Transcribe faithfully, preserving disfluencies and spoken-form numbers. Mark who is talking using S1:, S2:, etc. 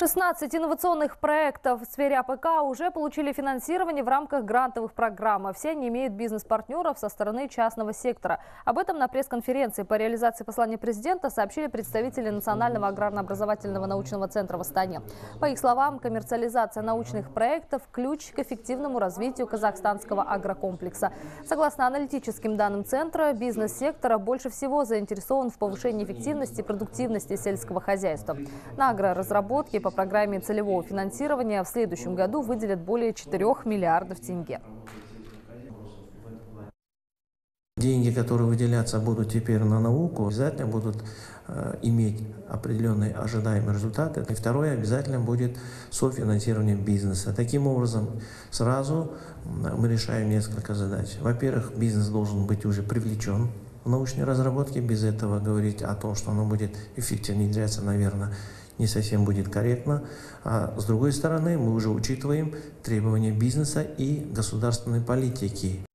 S1: шестнадцать инновационных проектов в сфере А П К уже получили финансирование в рамках грантовых программ. Все они имеют бизнес-партнеров со стороны частного сектора. Об этом на пресс-конференции по реализации послания президента сообщили представители Национального аграрно-образовательного научного центра в Астане. По их словам, коммерциализация научных проектов – ключ к эффективному развитию казахстанского агрокомплекса. Согласно аналитическим данным центра, бизнес-сектор больше всего заинтересован в повышении эффективности и продуктивности сельского хозяйства. На агроразработке по программе целевого финансирования в следующем году выделят более четырёх миллиардов тенге.
S2: Деньги, которые выделяться будут теперь на науку, обязательно будут э, иметь определенные ожидаемые результаты. И второе, обязательно будет софинансирование бизнеса. Таким образом, сразу мы решаем несколько задач. Во-первых, бизнес должен быть уже привлечен в научной разработке. Без этого говорить о том, что оно будет эффективно внедряться, наверное, не совсем будет корректно. А с другой стороны, мы уже учитываем требования бизнеса и государственной политики.